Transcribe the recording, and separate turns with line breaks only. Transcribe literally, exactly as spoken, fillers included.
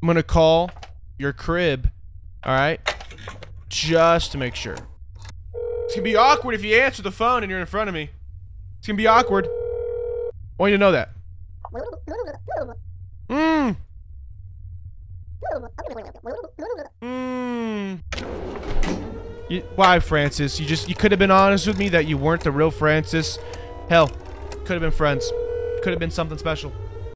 I'm gonna call your crib. Alright? Just to make sure. It's gonna be awkward if you answer the phone and you're in front of me. It's gonna be awkward. I want you to know that. Mmm. Mmm. You, why, Francis? You just, you could have been honest with me that you weren't the real Francis. Hell, could have been friends. Could have been something special.